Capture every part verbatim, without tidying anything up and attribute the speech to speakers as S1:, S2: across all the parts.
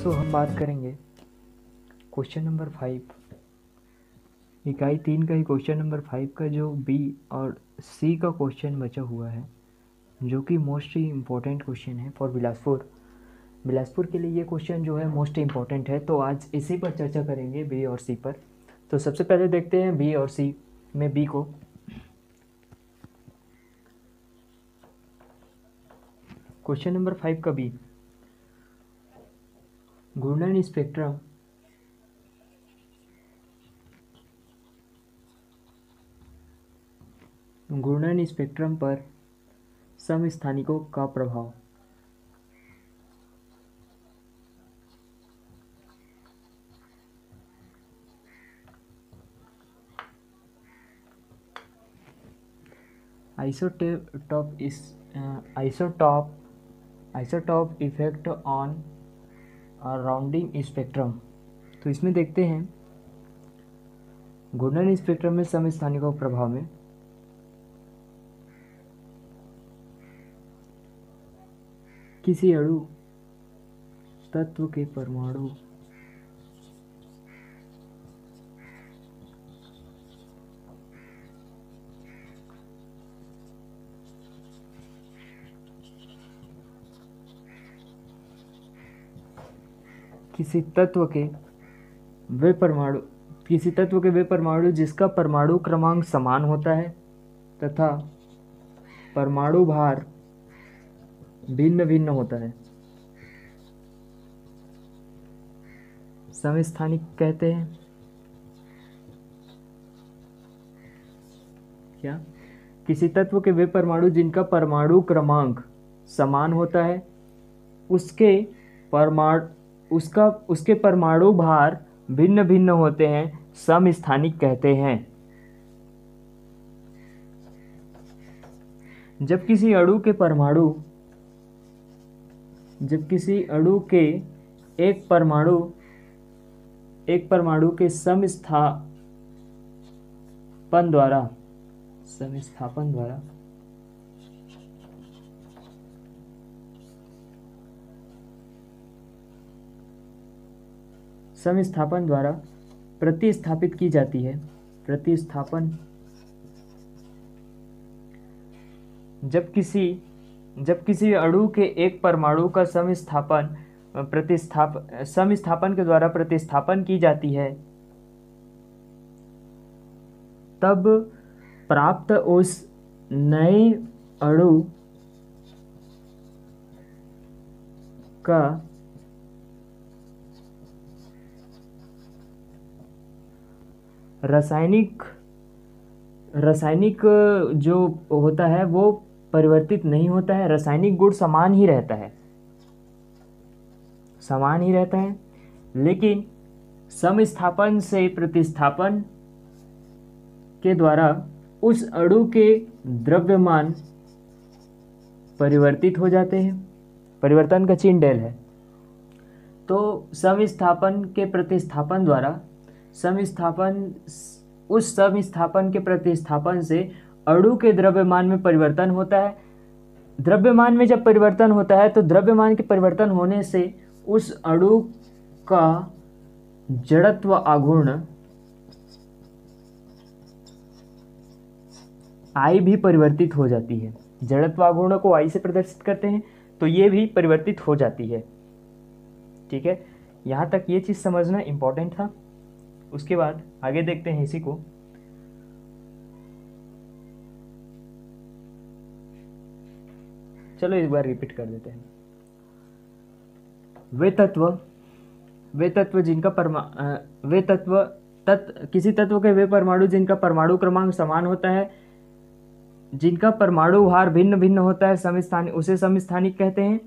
S1: दोस्तों हम बात करेंगे क्वेश्चन नंबर फाइव, इकाई तीन का ही क्वेश्चन नंबर फाइव का जो बी और सी का क्वेश्चन बचा हुआ है, जो कि मोस्ट ही इम्पोर्टेंट क्वेश्चन है फॉर बिलासपुर। बिलासपुर के लिए ये क्वेश्चन जो है मोस्ट इम्पोर्टेंट है, तो आज इसी पर चर्चा करेंगे, बी और सी पर। तो सबसे पहले देखते हैं बी और सी में बी को। क्वेश्चन नंबर फाइव का बी, घूर्णन स्पेक्ट्रम घूर्णन स्पेक्ट्रम पर समस्थानिकों का प्रभाव। आइसोटॉप इस isotope isotope effect on rounding spectrum. तो इसमें देखते हैं घूर्णन स्पेक्ट्रम में समस्थानिकों के प्रभाव में किसी अणु तत्व के परमाणु किसी तत्व के वे परमाणु किसी तत्व के वे परमाणु जिसका परमाणु क्रमांक समान होता है तथा परमाणु भार भिन्न भिन्न होता है, समस्थानिक कहते हैं। क्या? किसी तत्व के वे परमाणु जिनका परमाणु क्रमांक समान होता है, उसके परमाणु उसका उसके परमाणु भार भिन्न भिन्न होते हैं, समस्थानिक कहते हैं। जब किसी अणु के परमाणु जब किसी अणु के एक परमाणु एक परमाणु के समस्थापन द्वारा समस्थापन द्वारा समस्थापन द्वारा प्रतिस्थापित की जाती है प्रतिस्थापन जब किसी जब किसी अणु के एक परमाणु का समस्थापन प्रतिस्थाप समस्थापन के द्वारा प्रतिस्थापन की जाती है, तब प्राप्त उस नए अणु का रासायनिक रासायनिक जो होता है वो परिवर्तित नहीं होता है, रासायनिक गुण समान ही रहता है समान ही रहता है लेकिन समस्थापन से प्रतिस्थापन के द्वारा उस अणु के द्रव्यमान परिवर्तित हो जाते हैं। परिवर्तन का चिन्ह डेल है। तो समस्थापन के प्रतिस्थापन द्वारा समस्थापन उस समस्थापन के प्रतिस्थापन से अणु के द्रव्यमान में परिवर्तन होता है। द्रव्यमान में जब परिवर्तन होता है तो द्रव्यमान के परिवर्तन होने से उस अणु का जड़त्व आघूर्ण आई भी परिवर्तित हो जाती है। जड़त्व आघूर्ण को आई से प्रदर्शित करते हैं तो ये भी परिवर्तित हो जाती है। ठीक है, यहाँ तक ये चीज़ समझना इम्पोर्टेंट था। उसके बाद आगे देखते हैं इसी को। चलो एक बार रिपीट कर देते हैं। वे तत्व वे तत्व जिनका परमा वे तत्व तत्व किसी तत्व के वे परमाणु जिनका परमाणु क्रमांक समान होता है, जिनका परमाणु भार भिन्न भिन्न होता है, समस्थानिक उसे समस्थानिक कहते हैं।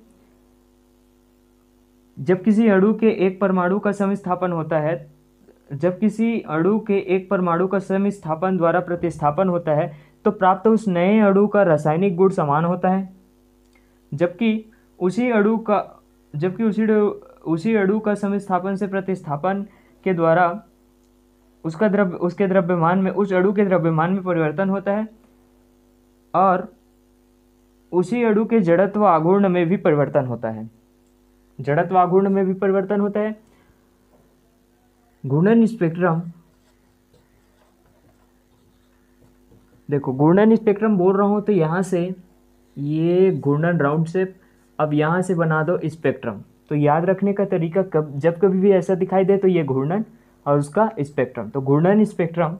S1: जब किसी अणु के एक परमाणु का समस्थापन होता है जब किसी अणु के एक परमाणु का समस्थापन द्वारा प्रतिस्थापन होता है तो प्राप्त उस नए अणु का रासायनिक गुण समान होता है, जबकि उसी अणु का जबकि उसी उसी अणु का समस्थापन से प्रतिस्थापन के द्वारा उसका द्रव्य उसके द्रव्यमान में उस अणु के द्रव्यमान में परिवर्तन होता है और उसी अणु के जड़त्व आघूर्ण में भी परिवर्तन होता है। जड़त्व आघूर्ण में भी परिवर्तन होता है। घूर्णन स्पेक्ट्रम, देखो घूर्णन स्पेक्ट्रम बोल रहा हूँ तो यहाँ से ये घूर्णन राउंड शेप, अब यहाँ से बना दो स्पेक्ट्रम। तो याद रखने का तरीका, कब जब कभी भी ऐसा दिखाई दे तो ये घूर्णन और उसका स्पेक्ट्रम। तो घूर्णन स्पेक्ट्रम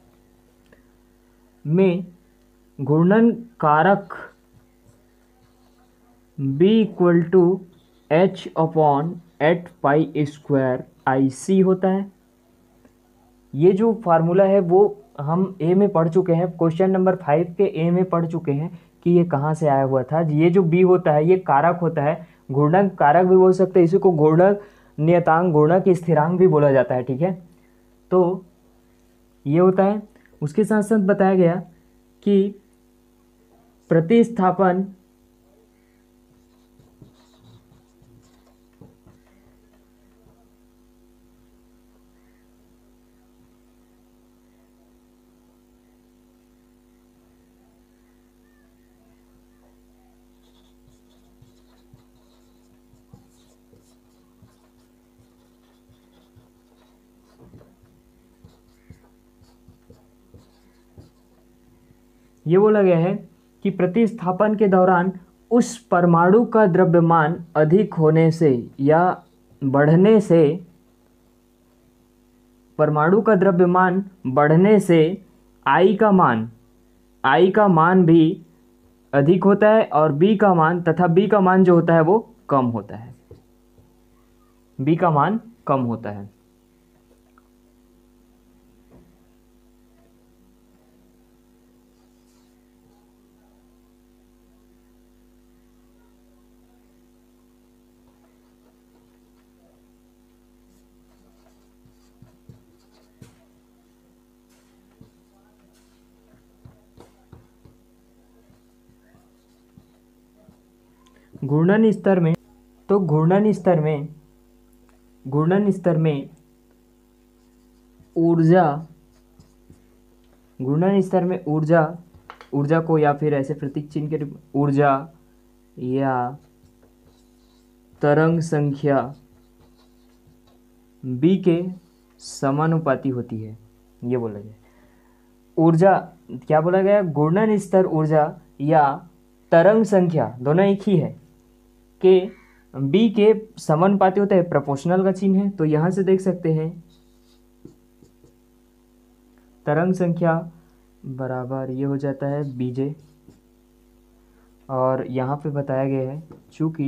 S1: में घूर्णन कारक B equal to H upon eight pi square I C होता है। ये जो फार्मूला है वो हम ए में पढ़ चुके हैं, क्वेश्चन नंबर फाइव के ए में पढ़ चुके हैं कि ये कहाँ से आया हुआ था। ये जो बी होता है ये कारक होता है, घूर्णन कारक भी बोल सकते हैं, इसी को घूर्णक नियतांक, घूर्णक स्थिरांक भी बोला जाता है, ठीक है। तो ये होता है। उसके साथ साथ बताया गया कि प्रतिस्थापन ये बोला गया है कि प्रतिस्थापन के दौरान उस परमाणु का द्रव्यमान अधिक होने से या बढ़ने से, परमाणु का द्रव्यमान बढ़ने से आई का मान, आई का मान भी अधिक होता है और बी का मान, तथा बी का मान जो होता है वो कम होता है, बी का मान कम होता है। घूर्णन स्तर में, तो घूर्णन स्तर में घूर्णन स्तर में ऊर्जा, घूर्णन स्तर में ऊर्जा ऊर्जा को या फिर ऐसे प्रतीक चिन्ह के रूप, ऊर्जा या तरंग संख्या बी के समानुपाती होती है, ये बोला गया। ऊर्जा क्या बोला गया, घूर्णन स्तर ऊर्जा या तरंग संख्या दोनों एक ही है के बी के समानुपाती होता है, प्रोपोर्शनल का चिन्ह है। तो यहां से देख सकते हैं तरंग संख्या बराबर ये हो जाता है बीजे, और यहाँ पे बताया गया है चूंकि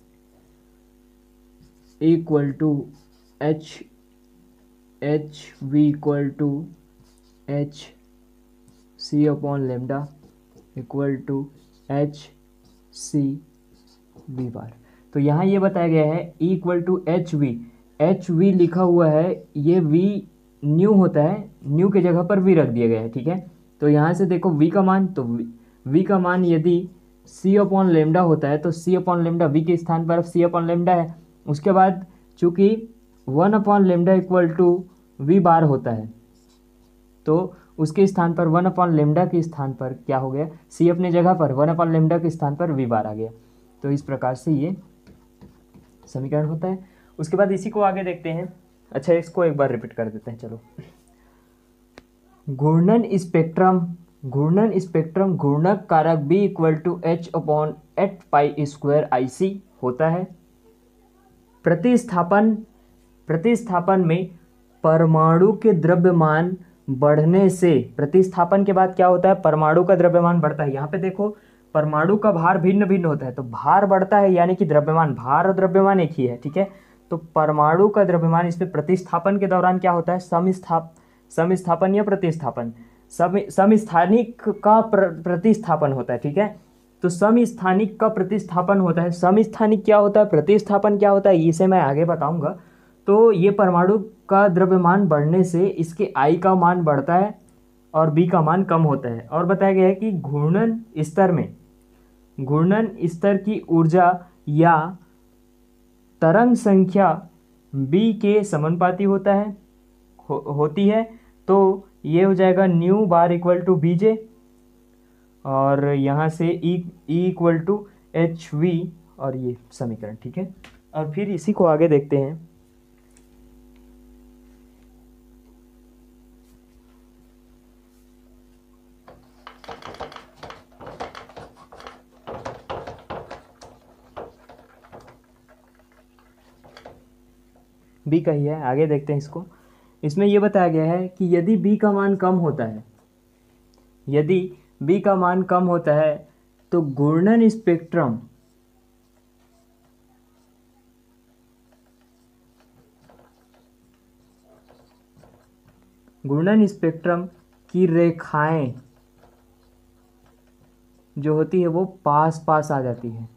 S1: equal to H H V equal to H C upon lambda equal to H C V bar. तो यहाँ ये बताया गया है E equal to H V, H V लिखा हुआ है, ये V न्यू होता है, न्यू के जगह पर V रख दिया गया है, ठीक है। तो यहाँ से देखो V का मान, तो V, v का मान यदि C अपॉन लेमडा होता है तो C अपॉन लेमडा V के स्थान पर C अपॉन लेमडा है। उसके बाद चूंकि one upon lambda equal to V bar होता है तो उसके स्थान पर वन अपॉन लेमडा के स्थान पर क्या हो गया, C अपने जगह पर वन अपॉन लेमडा के स्थान पर वी बार आ गया। तो इस प्रकार से ये समीकरण होता है। उसके बाद इसी को आगे देखते हैं। अच्छा, इसको एक बार रिपीट कर देते हैं, चलो। घूर्णन स्पेक्ट्रम, घूर्णन स्पेक्ट्रम घूर्णक कारक B equal to H upon eight pi square I C होता है। प्रतिस्थापन, प्रतिस्थापन में परमाणु के द्रव्यमान बढ़ने से, प्रतिस्थापन के बाद क्या होता है, परमाणु का द्रव्यमान बढ़ता है। यहाँ पे देखो परमाणु का भार भिन्न भिन्न होता है, तो भार बढ़ता है यानी कि द्रव्यमान, भार और द्रव्यमान एक ही है, ठीक है। तो परमाणु का द्रव्यमान, इसमें प्रतिस्थापन के दौरान क्या होता है, समस्थाप समस्थापन या प्रतिस्थापन, सम समस्थानिक का प्र, प्रतिस्थापन होता है, ठीक है। तो समस्थानिक का प्रतिस्थापन होता है। समस्थानिक क्या होता है, प्रतिस्थापन क्या होता है, इसे मैं आगे बताऊंगा। तो ये परमाणु का द्रव्यमान बढ़ने से इसके आई का मान बढ़ता है और बी का मान कम होता है। और बताया गया है कि घूर्णन स्तर में, घूर्णन स्तर की ऊर्जा या तरंग संख्या बी के समानुपाती होता है हो, होती है। तो ये हो जाएगा nu bar equal to B J, और यहाँ से E E equal to H V, और ये समीकरण, ठीक है। और फिर इसी को आगे देखते हैं। बी का ही है, आगे देखते हैं इसको। इसमें यह बताया गया है कि यदि बी का मान कम होता है, यदि बी का मान कम होता है तो घूर्णन स्पेक्ट्रम घूर्णन स्पेक्ट्रम की रेखाएं जो होती है वो पास पास आ जाती है,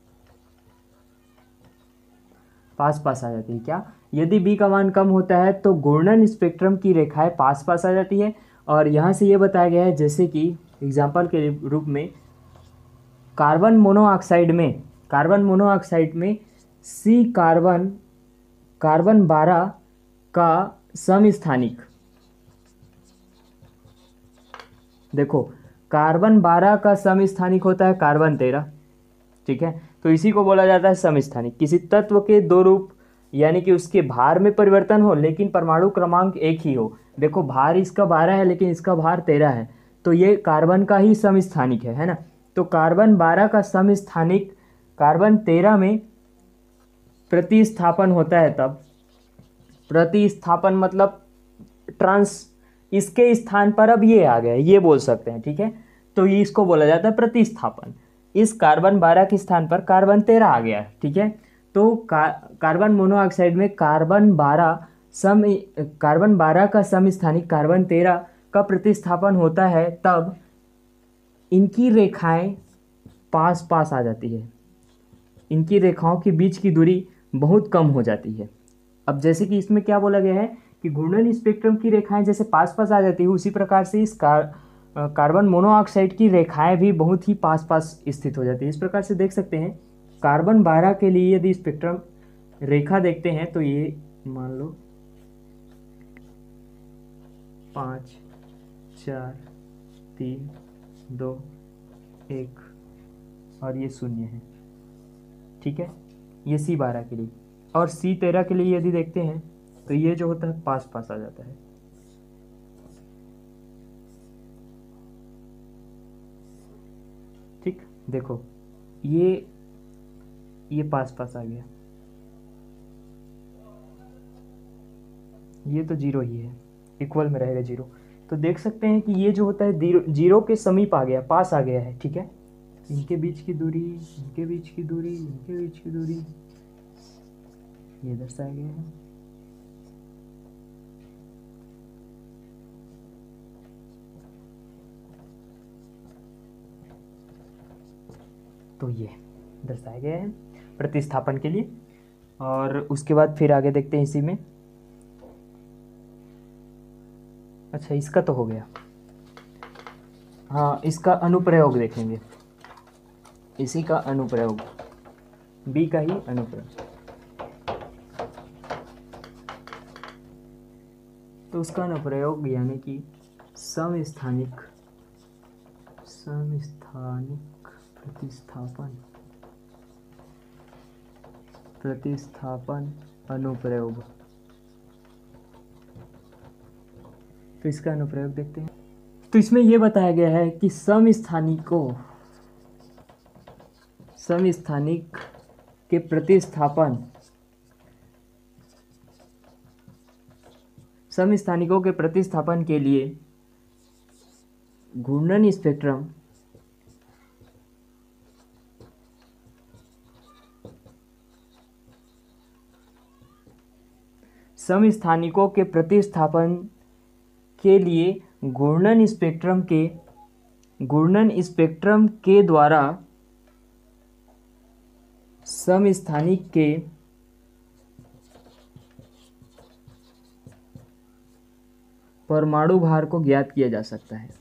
S1: पास पास आ जाती है। क्या? यदि बी का मान कम होता है तो घूर्णन स्पेक्ट्रम की रेखाएं पास पास आ जाती है। और यहाँ से ये बताया गया है, जैसे कि एग्जाम्पल के रूप में कार्बन मोनोऑक्साइड में कार्बन मोनोऑक्साइड में सी कार्बन कार्बन बारह का समस्थानिक, देखो कार्बन बारह का समस्थानिक होता है कार्बन तेरह, ठीक है। तो इसी को बोला जाता है समस्थानिक। किसी तत्व के दो रूप यानी कि उसके भार में परिवर्तन हो लेकिन परमाणु क्रमांक एक ही हो। देखो भार इसका बारह है लेकिन इसका भार तेरह है, तो ये कार्बन का ही समस्थानिक है, है ना। तो कार्बन बारह का समस्थानिक कार्बन तेरह में प्रतिस्थापन होता है, तब प्रतिस्थापन मतलब ट्रांस, इसके स्थान पर अब ये आ गया, ये बोल सकते हैं, ठीक है। तो ये इसको बोला जाता है प्रतिस्थापन। इस कार्बन बारह के स्थान पर कार्बन तेरह आ गया, ठीक है। तो का, कार्बन मोनोऑक्साइड में कार्बन बारह सम कार्बन बारह का समस्थानिक कार्बन तेरह का प्रतिस्थापन होता है, तब इनकी रेखाएं पास पास आ जाती है, इनकी रेखाओं के बीच की दूरी बहुत कम हो जाती है। अब जैसे कि इसमें क्या बोला गया है कि घूर्णन स्पेक्ट्रम की रेखाएं जैसे पास पास आ जाती है, उसी प्रकार से इस कार कार्बन मोनोऑक्साइड की रेखाएं भी बहुत ही पास पास स्थित हो जाती है। इस प्रकार से देख सकते हैं कार्बन बारह के लिए यदि स्पेक्ट्रम रेखा देखते हैं तो ये मान लो पाँच चार तीन दो एक और ये शून्य है, ठीक है। ये सी बारह के लिए, और सी तेरह के लिए यदि देखते हैं तो ये जो होता है पास पास आ जाता है। ठीक, देखो ये ये पास पास आ गया, ये तो जीरो ही है, इक्वल में रहेगा जीरो। तो देख सकते हैं कि ये जो होता है जीरो जीरो के समीप आ गया, पास आ गया है, ठीक है। इनके बीच की दूरी, इनके बीच की दूरी, इनके बीच की दूरी ये दर्शाया गया है। तो ये दर्शाया गया है प्रतिस्थापन के लिए। और उसके बाद फिर आगे देखते हैं इसी में। अच्छा इसका तो हो गया, हाँ इसका अनुप्रयोग देखेंगे, इसी का अनुप्रयोग, बी का ही अनुप्रयोग। तो उसका अनुप्रयोग यानी कि समस्थानिक समस्थानिक प्रतिस्थापन प्रतिस्थापन अनुप्रयोग। तो इसका अनुप्रयोग देखते हैं। तो इसमें यह बताया गया है कि समस्थानिकों समस्थानिक के प्रतिस्थापन समस्थानिकों के प्रतिस्थापन के लिए घूर्णन स्पेक्ट्रम समस्थानिकों के प्रतिस्थापन के लिए घूर्णन स्पेक्ट्रम के घूर्णन स्पेक्ट्रम के द्वारा समस्थानिक के परमाणु भार को ज्ञात किया जा सकता है।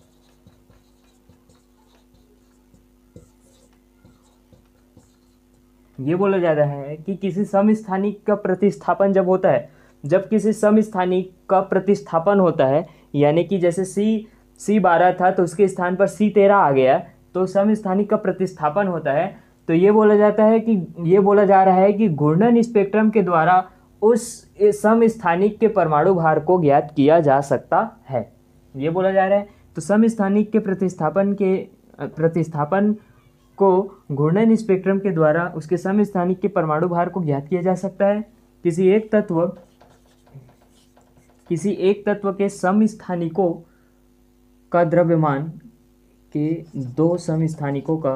S1: ये बोला जा रहा है कि किसी समस्थानिक का प्रतिस्थापन जब होता है, जब किसी समस्थानिक का प्रतिस्थापन होता है, यानी कि जैसे सी सी बारह था तो उसके स्थान पर सी तेरह आ गया, तो समस्थानिक का प्रतिस्थापन होता है। तो तो ये बोला जाता है कि ये बोला जा रहा है कि घूर्णन स्पेक्ट्रम के द्वारा उस समस्थानिक के परमाणु भार को ज्ञात किया जा सकता है, ये बोला जा रहा है। तो समस्थानिक के प्रतिस्थापन के प्रतिस्थापन को घूर्णन स्पेक्ट्रम के द्वारा उसके समस्थानिक के परमाणु भार को ज्ञात किया जा सकता है। किसी एक तत्व किसी एक तत्व के समस्थानिकों का द्रव्यमान के दो समस्थानिकों का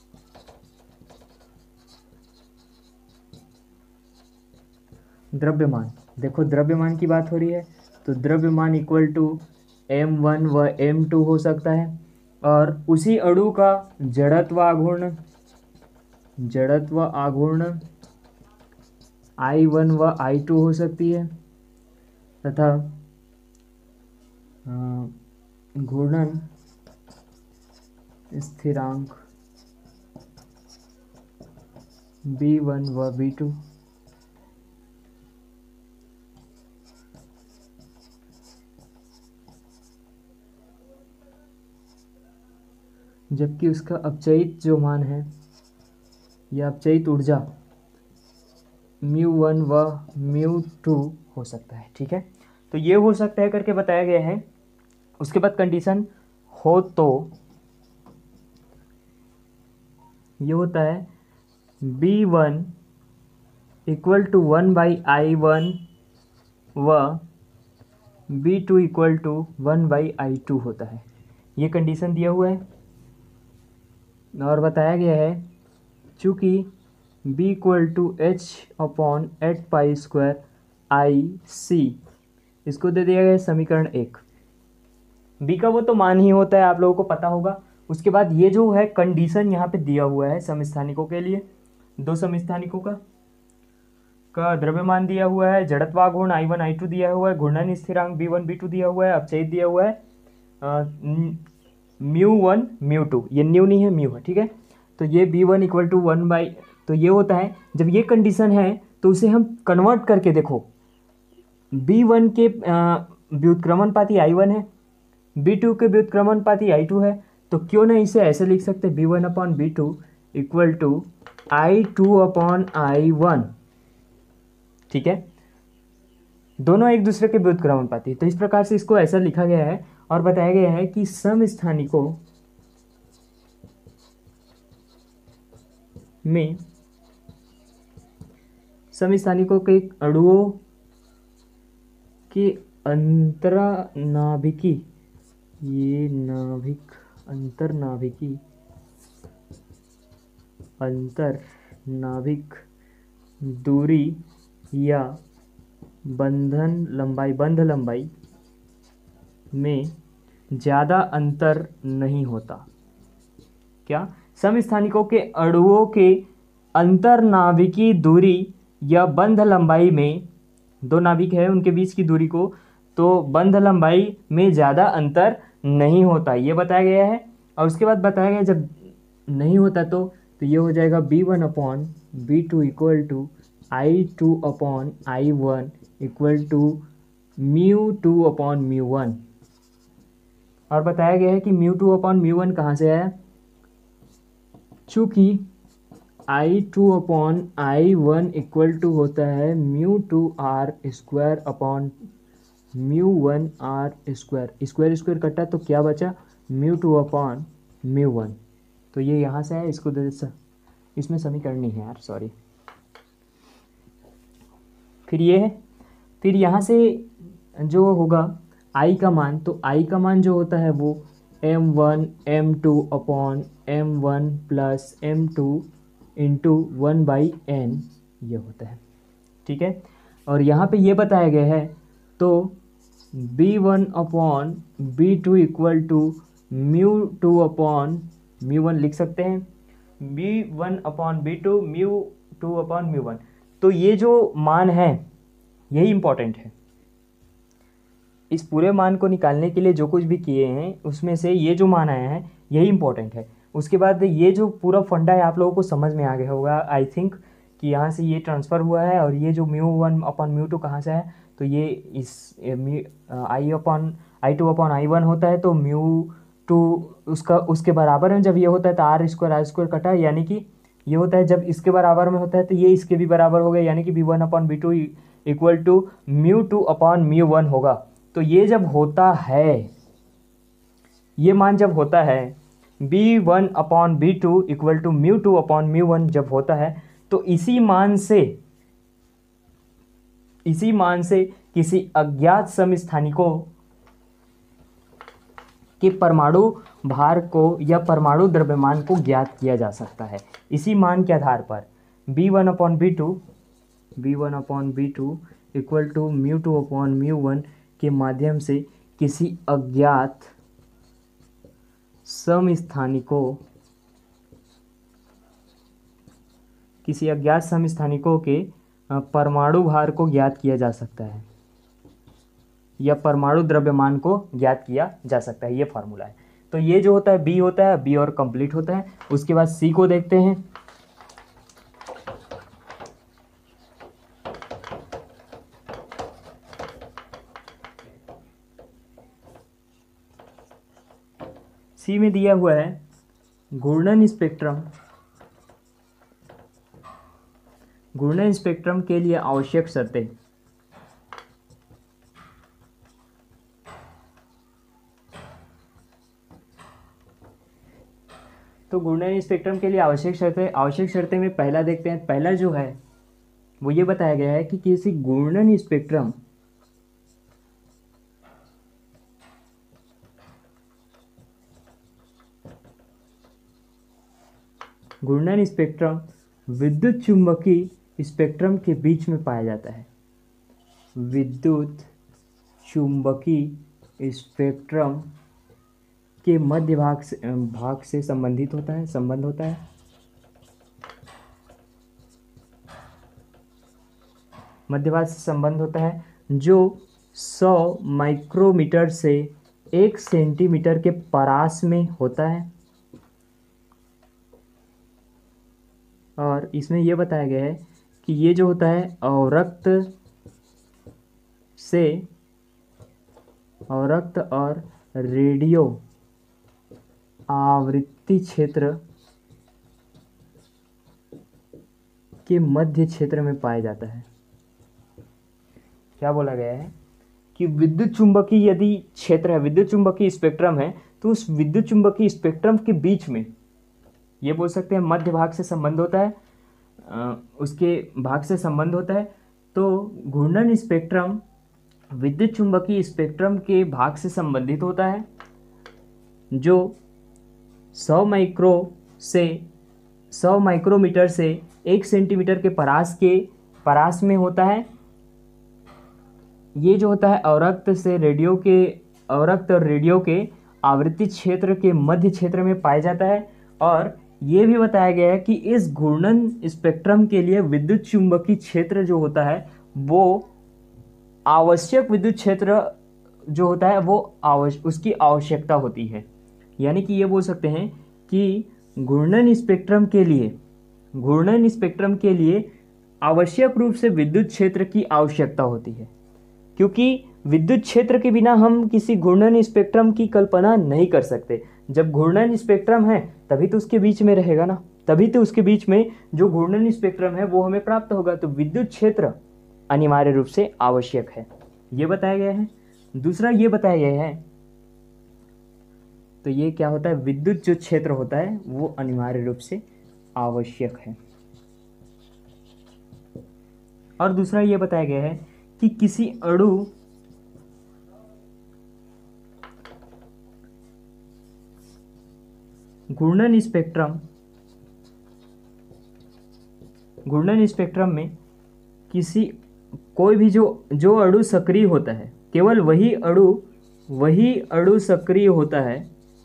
S1: द्रव्यमान, देखो द्रव्यमान की बात हो रही है, तो द्रव्यमान इक्वल टू एम वन व एम टू हो सकता है। और उसी अणु का जड़त्व आघूर्ण जड़त्व आघूर्ण आई वन व आई टू हो सकती है, तथा घूर्णन स्थिरांक बी वन व बी टू। जबकि उसका अपचयित जो मान है या अपचयित ऊर्जा म्यू वन व म्यू टू हो सकता है। ठीक है, तो ये हो सकता है करके बताया गया है। उसके बाद कंडीशन हो तो ये होता है B one equal to one by I one व B two equal to one by I two होता है। ये कंडीशन दिया हुआ है और बताया गया है चूँकि b equal to H upon eight pi square I C, इसको दे दिया गया है समीकरण एक। b का वो तो मान ही होता है, आप लोगों को पता होगा। उसके बाद ये जो है कंडीशन यहाँ पे दिया हुआ है समस्थानिकों के लिए, दो समस्थानिकों का का द्रव्यमान दिया हुआ है, जड़त्वाघूर्ण आई वन आई टू दिया हुआ है, घूर्णन स्थिरांक बी वन बी टू दिया हुआ है, अपचयित दिया हुआ है म्यू वन म्यू टू, ये न्यू नहीं है म्यू है। ठीक है, तो ये B one equal to one by, तो ये होता है जब ये कंडीशन है तो उसे हम कन्वर्ट करके देखो, बी वन के व्युत्क्रमणपाती आई वन है, बी टू के व्युत्क्रमणपाती आई टू है, तो क्यों ना इसे ऐसे लिख सकते B one upon B two equal to I two upon I one. ठीक है, दोनों एक दूसरे के व्युत्क्रमणपाती, तो इस प्रकार से इसको ऐसा लिखा गया है। और बताया गया है कि समस्थानिकों में समस्थानिकों के अणुओं के अंतरनाभिकी, ये नाभिक अंतरनाभिकी अंतरनाभिक दूरी या बंधन लंबाई बंध लंबाई में ज़्यादा अंतर नहीं होता। क्या? समस्थानिकों के अणुओं के अंतरनाभिकी दूरी या बंध लंबाई में, दो नाभिक है उनके बीच की दूरी को, तो बंध लंबाई में ज़्यादा अंतर नहीं होता, ये बताया गया है। और उसके बाद बताया गया जब नहीं होता तो तो ये हो जाएगा B one upon B two equal to I two upon I one equal to mu two upon mu one. और बताया गया है कि mu two upon mu one कहाँ से आया, चूँकि I two upon I one equal to होता है mu two R square upon mu one R square, square square कटा तो क्या बचा mu two upon mu one. तो ये यहाँ से है, इसको दे स... इसमें समीकरण नहीं है यार, सॉरी। फिर ये है, फिर यहाँ से जो होगा आई का मान, तो आई का मान जो होता है वो M one M two upon M one plus M two into one by N ये होता है। ठीक है, और यहाँ पे ये बताया गया है तो B one upon B two equal to mu two upon mu one लिख सकते हैं, B one upon B two mu two upon mu one. तो ये जो मान है यही इम्पॉर्टेंट है, इस पूरे मान को निकालने के लिए जो कुछ भी किए हैं उसमें से ये जो मान आया है यही इम्पॉर्टेंट है। उसके बाद ये जो पूरा फंडा है आप लोगों को समझ में आ गया होगा आई थिंक, कि यहाँ से ये ट्रांसफ़र हुआ है और ये जो mu one upon mu two कहाँ से है, तो ये इस I upon I two upon I one होता है, तो म्यू टू उसका उसके बराबर है। जब ये होता है तो आर स्क्वायर आर स्क्वायर कटा, यानी कि ये होता है जब इसके बराबर में होता है तो ये इसके भी बराबर हो गया, यानी कि B one upon B two equal to mu two upon mu one होगा। तो ये जब होता है, ये मान जब होता है B one upon B two equal to mu two upon mu one जब होता है, तो इसी मान से इसी मान से किसी अज्ञात समस्थानिकों के परमाणु भार को या परमाणु द्रव्यमान को ज्ञात किया जा सकता है। इसी मान के आधार पर B one upon B two B one upon B two equal to mu two upon mu one के माध्यम से किसी अज्ञात समस्थानिकों किसी अज्ञात समस्थानिकों के परमाणु भार को ज्ञात किया जा सकता है या परमाणु द्रव्यमान को ज्ञात किया जा सकता है। ये फार्मूला है। तो ये जो होता है बी होता है, बी और कंप्लीट होता है। उसके बाद सी को देखते हैं। सी में दिया हुआ है घूर्णन स्पेक्ट्रम घूर्णन स्पेक्ट्रम के लिए आवश्यक शर्तें। तो घूर्णन स्पेक्ट्रम के लिए आवश्यक शर्तें आवश्यक शर्तें में पहला देखते हैं। पहला जो है वो ये बताया गया है कि किसी घूर्णन स्पेक्ट्रम घूर्णन स्पेक्ट्रम विद्युत चुंबकीय स्पेक्ट्रम के बीच में पाया जाता है। विद्युत चुंबकीय स्पेक्ट्रम के मध्य भाग से भाग से संबंधित होता है संबंध होता है मध्य भाग से संबंध होता है जो सौ माइक्रोमीटर से एक सेंटीमीटर के परास में होता है। और इसमें यह बताया गया है कि ये जो होता है अवरक्त से अवरक्त और रेडियो आवृत्ति क्षेत्र के मध्य क्षेत्र में पाया जाता है। क्या बोला गया है कि विद्युत चुंबकीय यदि क्षेत्र है, विद्युत चुंबकीय स्पेक्ट्रम है, तो उस विद्युत चुंबकीय स्पेक्ट्रम के बीच में ये बोल सकते हैं मध्य भाग से संबंध होता है, आ, उसके भाग से संबंध होता है। तो घूर्णन स्पेक्ट्रम विद्युत चुंबकीय स्पेक्ट्रम के भाग से संबंधित होता है जो सौ माइक्रो से सौ माइक्रोमीटर से एक सेंटीमीटर के परास के परास में होता है। ये जो होता है अवरक्त से रेडियो के अवरक्त और रेडियो के आवृत्ति क्षेत्र के मध्य क्षेत्र में पाया जाता है। और ये भी बताया गया है कि इस घूर्णन स्पेक्ट्रम के लिए विद्युत चुंबकीय क्षेत्र जो होता है वो आवश्यक विद्युत क्षेत्र जो होता है वो आवश्यक उसकी आवश्यकता होती है। यानी कि ये बोल सकते हैं कि घूर्णन स्पेक्ट्रम के लिए घूर्णन स्पेक्ट्रम के लिए आवश्यक रूप से विद्युत क्षेत्र की आवश्यकता होती है, क्योंकि विद्युत क्षेत्र के बिना हम किसी घूर्णन स्पेक्ट्रम की कल्पना नहीं कर सकते। जब घूर्णन स्पेक्ट्रम है तभी तो उसके बीच में रहेगा ना, तभी तो उसके बीच में जो घूर्णन स्पेक्ट्रम है वो हमें प्राप्त होगा। तो विद्युत क्षेत्र अनिवार्य रूप से आवश्यक है, ये बताया गया है। दूसरा ये बताया गया है, तो ये क्या होता है, विद्युत जो क्षेत्र होता है वो अनिवार्य रूप से आवश्यक है। और दूसरा ये बताया गया है कि किसी अणु घूर्णन स्पेक्ट्रम घूर्णन स्पेक्ट्रम में किसी कोई भी जो जो अणु सक्रिय होता है, केवल वही अणु वही अणु सक्रिय होता है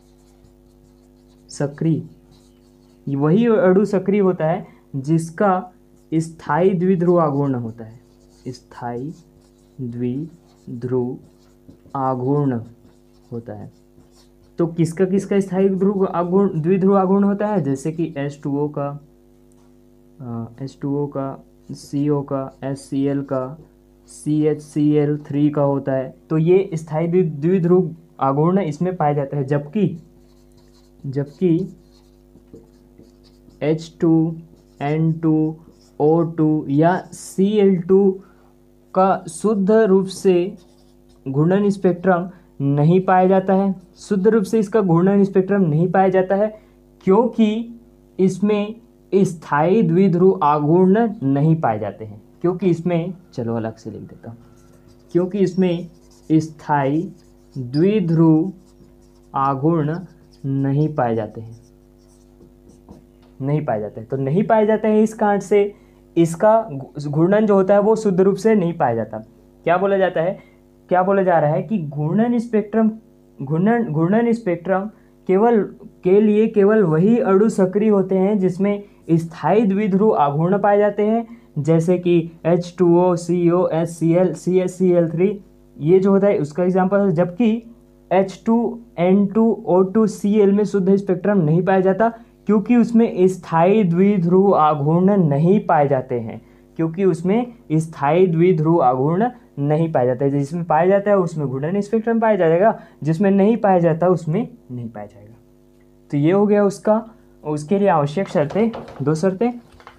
S1: सक्रिय वही अणु सक्रिय होता है जिसका स्थायी द्विध्रुव आघूर्ण होता है। स्थायी द्विध्रुव आघूर्ण होता है। तो किसका किसका स्थायी ध्रुव आघूर्ण द्विध्रुव आघूर्ण होता है, जैसे कि एच टू ओ का एच टू ओ का सी ओ का एच सी एल का C H C L three का होता है। तो ये स्थायी द्विध्रुव आघूर्ण इसमें पाया जाता है। जबकि जबकि H two N two O two या सी एल टू का शुद्ध रूप से घूर्णन स्पेक्ट्रम नहीं पाया जाता है। शुद्ध रूप से इसका घूर्णन स्पेक्ट्रम नहीं पाया जाता है क्योंकि इसमें स्थायी द्विध्रुव आघूर्ण नहीं पाए जाते हैं। क्योंकि इसमें, चलो अलग से लिख देता हूँ, क्योंकि इसमें स्थायी द्विध्रुव आघूर्ण नहीं पाए जाते हैं, नहीं पाए जाते हैं। तो नहीं पाए जाते हैं, इस कारण से इसका घूर्णन जो होता है वो शुद्ध रूप से नहीं पाया जाता। क्या बोला जाता है, क्या बोला जा रहा है कि घूर्णन स्पेक्ट्रम घूर्णन घूर्णन स्पेक्ट्रम केवल के लिए केवल वही अणु सक्रिय होते हैं जिसमें स्थायी द्विध्रुव आघूर्ण पाए जाते हैं, जैसे कि H two O, C O, H C L, C H C L three, ये जो होता है उसका एग्जाम्पल है। जबकि H two N two O two C L में शुद्ध स्पेक्ट्रम नहीं पाया जाता क्योंकि उसमें स्थायी द्विध्रुव आघूर्ण नहीं पाए जाते हैं, क्योंकि उसमें स्थायी द्विध्रुव आघूर्ण नहीं पाया जाता है। जिसमें पाया जाता है उसमें घूर्णन स्पेक्ट्रम पाया जाएगा, जिसमें नहीं पाया जाता उसमें नहीं पाया जाएगा। तो ये हो गया उसका, उसके लिए आवश्यक शर्तें, दो शर्तें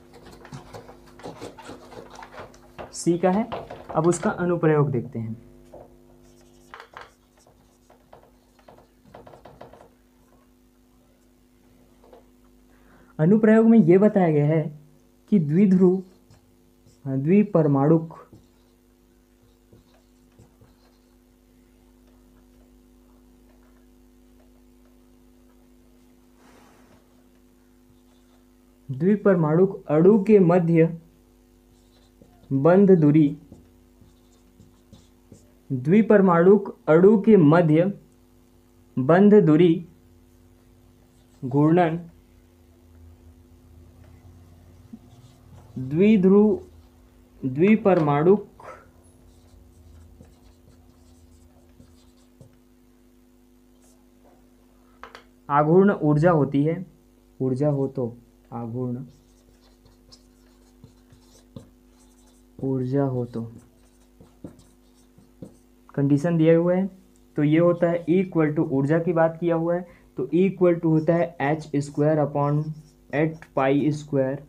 S1: सी का है। अब उसका अनुप्रयोग देखते हैं। अनुप्रयोग में यह बताया गया है कि द्विध्रुव द्विपरमाणुक द्विपरमाणुक अणु के मध्य बंध दूरी द्विपरमाणुक अणु के मध्य बंध दूरी घूर्णन द्विध्रुव द्विपरमाणुक आघूर्ण ऊर्जा होती है, ऊर्जा हो तो आघूर्ण ऊर्जा हो तो कंडीशन दिए हुए हैं। तो ये होता है इक्वल टू, ऊर्जा की बात किया हुआ है तो इक्वल टू होता है H square upon eight pi square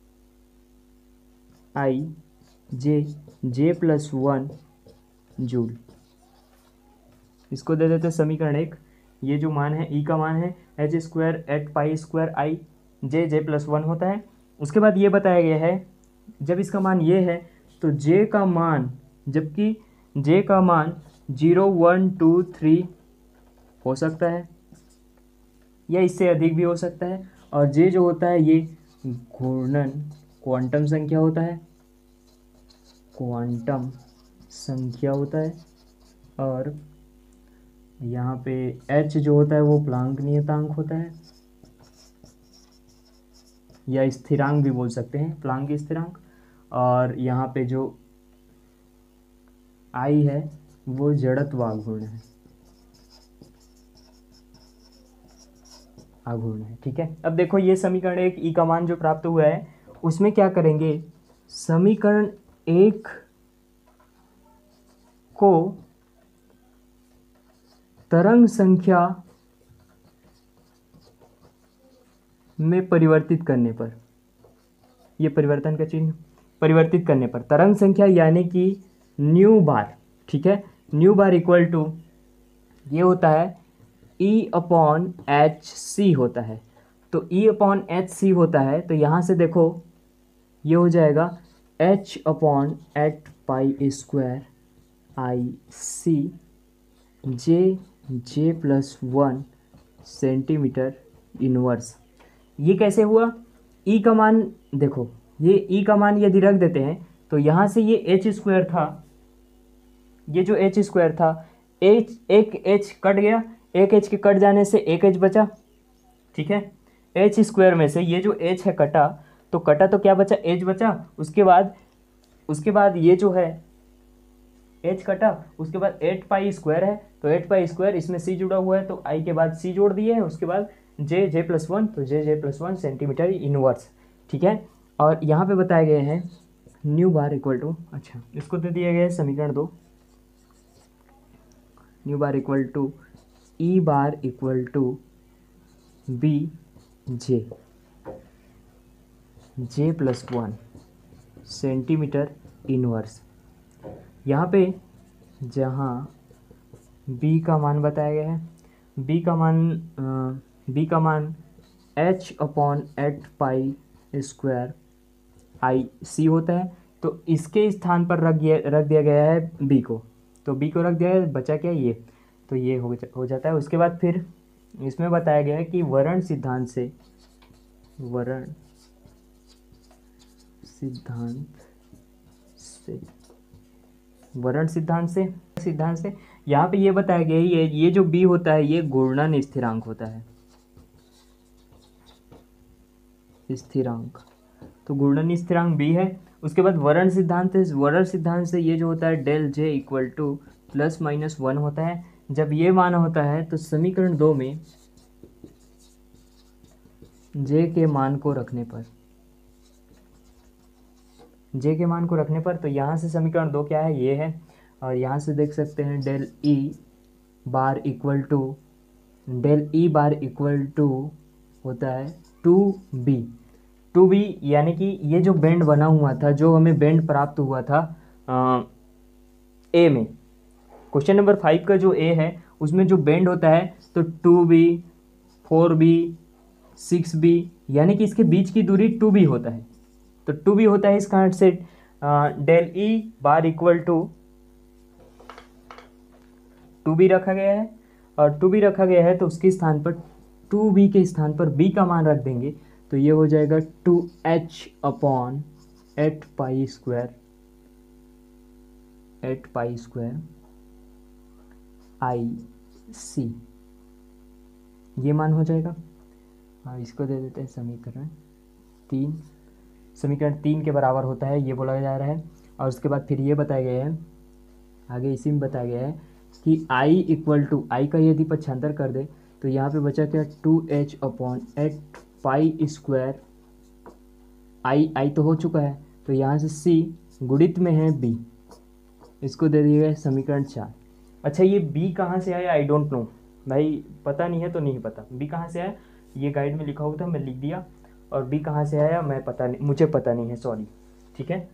S1: I J J plus one joule. इसको दे देते समीकरण एक। ये जो मान है ई का मान है H square eight pi square I J J plus one होता है। उसके बाद ये बताया गया है जब इसका मान ये है तो जे का मान, जबकि जे का मान जीरो वन टू थ्री हो सकता है या इससे अधिक भी हो सकता है, और जे जो होता है ये घूर्णन क्वांटम संख्या होता है, क्वांटम संख्या होता है, और यहाँ पे h जो होता है वो प्लांक नियतांक होता है या स्थिरांक भी बोल सकते हैं, प्लांक स्थिरांक। और यहाँ पे जो I है वो जड़त्व आघूर्ण है, आघूर्ण है। ठीक है, अब देखो ये समीकरण एक ई का मान जो प्राप्त हुआ है उसमें क्या करेंगे, समीकरण एक को तरंग संख्या में परिवर्तित करने पर, ये परिवर्तन का चिन्ह, परिवर्तित करने पर तरंग संख्या यानी कि न्यू बार, ठीक है, न्यू बार इक्वल टू ये होता है ई अपॉन एच सी होता है। तो ई अपॉन एच सी होता है तो यहाँ से देखो ये हो जाएगा H upon eight pi square I C J J plus one centimetre inverse. ये कैसे हुआ, ई का मान देखो, ये ई का मान यदि रख देते हैं तो यहाँ से ये एच स्क्वायर था, ये जो एच स्क्वायर था, एच एक एच कट गया, एक एच के कट जाने से एक एच बचा, ठीक है। एच स्क्वायर में से ये जो एच है कटा, तो कटा तो क्या बचा, एच बचा। उसके बाद उसके बाद ये जो है एच कटा, उसके बाद एट पाई स्क्वायर है तो एट पाई स्क्वायर, इसमें सी जुड़ा हुआ है तो आई के बाद सी जोड़ दिए हैं, उसके बाद जे जे प्लस वन, तो J J plus one centimetre inverse, ठीक है। और यहाँ पे बताए गए हैं न्यू बार इक्वल टू, अच्छा इसको दे दिया गया है समीकरण दो, nu bar equal to E bar equal to B J, J plus one centimetre inverse. यहाँ पे जहाँ बी का मान बताया गया है, बी का मान बी का मान H upon eight pi square I C होता है, तो इसके स्थान पर रख दिया रख दिया गया है बी को, तो बी को रख दिया है, बचा क्या ये, तो ये हो हो जाता है। उसके बाद फिर इसमें बताया गया है कि वर्ण सिद्धांत से वर्ण सिद्धांत से वर्ण सिद्धांत से सिद्धांत से यहाँ पे ये बताया गया है ये ये जो बी होता है ये घूर्णन स्थिरांक होता है, स्थिरांक, तो घूर्णन स्थिरांक बी है। उसके बाद वर्ण सिद्धांत है, वर्ण सिद्धांत से ये जो होता है del J equal to plus minus one होता है। जब ये मान होता है तो समीकरण दो में जे के मान को रखने पर जे के मान को रखने पर तो यहाँ से समीकरण दो क्या है, ये है, और यहाँ से देख सकते हैं del E bar equal to del E bar equal to होता है टू बी टू बी यानी कि ये जो बेंड बना हुआ था, जो हमें बेंड प्राप्त हुआ था आ, ए में, क्वेश्चन नंबर फाइव का जो ए है उसमें जो बेंड होता है तो two B four B six B यानी कि इसके बीच की दूरी टू बी होता है, तो टू बी होता है। इस कारण से del E bar equal to two B रखा गया है, और टू बी रखा गया है तो उसके स्थान पर टू बी के स्थान पर बी का मान रख देंगे, तो ये हो जाएगा two H upon eight pi square eight pi square I C, ये मान हो जाएगा। हाँ, इसको दे देते हैं समीकरण तीन, समीकरण तीन के बराबर होता है, ये बोला जा रहा है। और उसके बाद फिर ये बताया गया है, आगे इसी में बताया गया है कि i इक्वल टू आई का यदि पक्षांतर कर दे तो यहाँ पे बचा क्या two H upon eight pi square I I तो हो चुका है, तो यहाँ से c गुणित में है b, इसको दे दिया गया समीकरण चार। अच्छा, ये b कहाँ से आया, आई डोंट नो भाई, पता नहीं है तो नहीं पता b कहाँ से आया, ये गाइड में लिखा हुआ था मैं लिख दिया, और b कहाँ से आया मैं पता नहीं, मुझे पता नहीं है, सॉरी। ठीक है,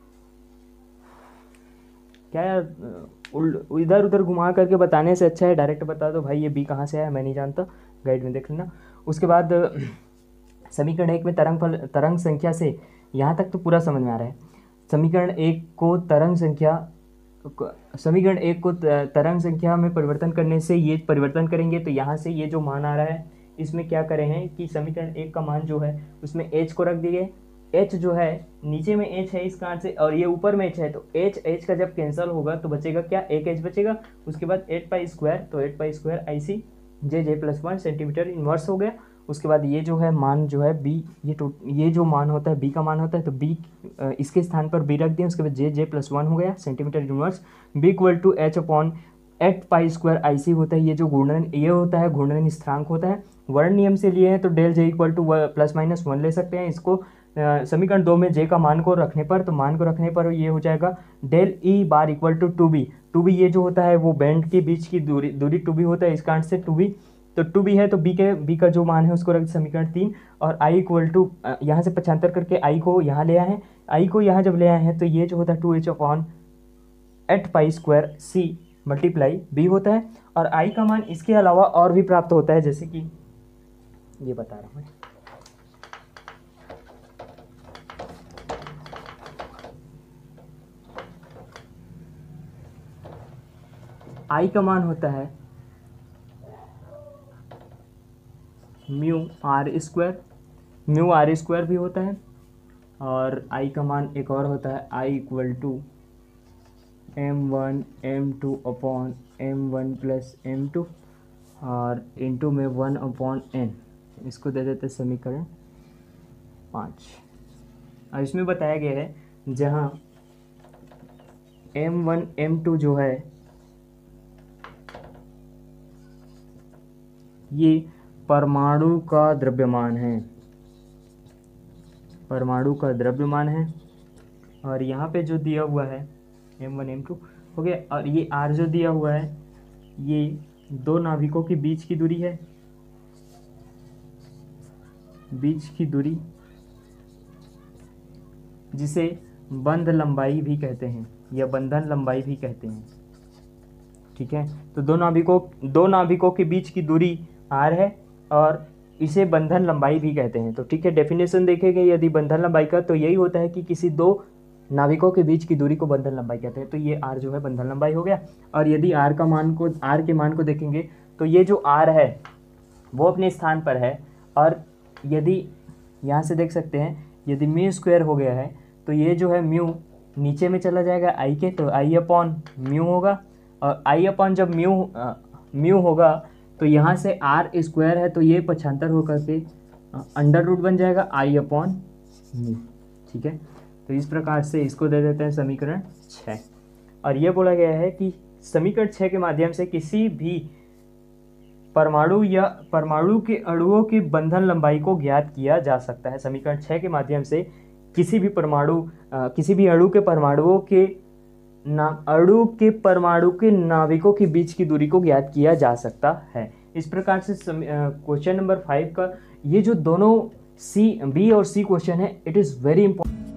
S1: क्या यार इधर उधर घुमा करके बताने से अच्छा है डायरेक्ट बता दो भाई ये बी कहाँ से आया, मैं नहीं जानता, गाइड में देख लेना। उसके बाद समीकरण एक में तरंग फल तरंग संख्या से, यहाँ तक तो पूरा समझ में आ रहा है। समीकरण एक को तरंग संख्या समीकरण एक को तरंग संख्या में परिवर्तन करने से ये परिवर्तन करेंगे, तो यहाँ से ये जो मान आ रहा है इसमें क्या करें हैं कि समीकरण एक का मान जो है उसमें एच को रख दिए, एच जो है नीचे में एच है इस कारण से, और ये ऊपर में एच है, तो एच एच का जब कैंसिल होगा तो बचेगा क्या, एक एच बचेगा। उसके बाद एट पाई स्क्वायर, तो eight pi square I C J J plus one centimetre inverse हो गया। उसके बाद ये जो है मान जो है बी, ये टो ये जो मान होता है बी का मान होता है, तो बी इसके स्थान पर बी रख दिया। उसके बाद जे जे प्लस वन हो गया centimetre inverse, B equal to H upon eight pi square I C होता है, ये जो घूर्णन ये होता है घूर्णन स्थिरांक होता है। वर्ण नियम से लिए हैं तो del J equal to plus minus one ले सकते हैं इसको। समीकरण दो में जे का मान को रखने पर, तो मान को रखने पर ये हो जाएगा del E bar equal to two B, two B ये जो होता है वो बेंड के बीच की दूरी दूरी टू बी होता है, इस कारण से टू बी, तो टू बी है तो बी के बी का जो मान है उसको रख समीकरण तीन, और आई इक्वल टू यहाँ से पक्षांतर करके आई को यहाँ ले आए हैं, आई को यहाँ जब ले आए हैं तो ये जो होता है two H upon eight pi square C multiply B होता है। और आई का मान इसके अलावा और भी प्राप्त होता है, जैसे कि ये बता रहा हूँ, आई का मान होता है mu R square, mu R square भी होता है, और आई का मान एक और होता है I equal to M one M two upon M one plus M two, और इंटू में वन अपॉन एन, इसको दे देते समीकरण पाँच। और इसमें बताया गया है जहाँ एम वन एम टू जो है ये परमाणु का द्रव्यमान है, परमाणु का द्रव्यमान है, और यहाँ पे जो दिया हुआ है एम वन एम टू हो गया, और ये आर जो दिया हुआ है ये दो नाभिकों के बीच की दूरी है, बीच की दूरी जिसे बंध लंबाई भी कहते हैं या बंधन लंबाई भी कहते हैं। ठीक है, तो दो नाभिकों दो नाभिकों के बीच की दूरी आर है और इसे बंधन लंबाई भी कहते हैं। तो ठीक है, डेफिनेशन देखेंगे यदि बंधन लंबाई का, तो यही होता है कि किसी दो नाभिकों के बीच की दूरी को बंधन लंबाई कहते हैं। तो ये आर जो है बंधन लंबाई हो गया। और यदि आर का मान को आर के मान को देखेंगे तो ये जो आर है वो अपने स्थान पर है, और यदि यहाँ से देख सकते हैं यदि म्यू स्क्वायर हो गया है तो ये जो है म्यू नीचे में चला जाएगा आई के, तो आई अपॉन म्यू होगा, और आई अपॉन जब म्यू म्यू होगा तो यहाँ से आर स्क्वायर है तो ये पक्षांतर होकर के अंडर रूट बन जाएगा आई अपॉन म्यू। ठीक है, तो इस प्रकार से इसको दे देते हैं समीकरण छः। और ये बोला गया है कि समीकरण छः के माध्यम से किसी भी परमाणु या परमाणु के अणुओं की बंधन लंबाई को ज्ञात किया जा सकता है। समीकरण छः के माध्यम से किसी भी परमाणु किसी भी अणु के परमाणुओं के ना अणु के परमाणु के नाभिकों के बीच की दूरी को ज्ञात किया जा सकता है। इस प्रकार से क्वेश्चन नंबर फाइव का ये जो दोनों सी बी और सी क्वेश्चन है, इट इज़ वेरी इंपॉर्टेंट।